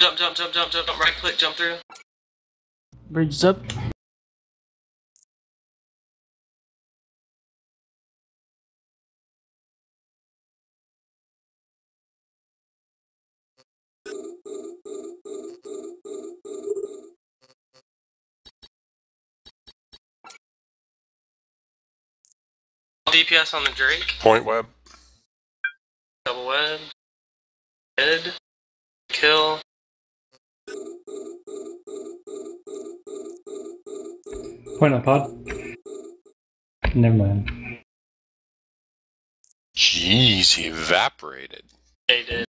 Jump, right click, jump through. Bridge is up. DPS on the Drake. Point web. Double web. Head. Kill. Point on pod. Never mind. Jeez, he evaporated. They did.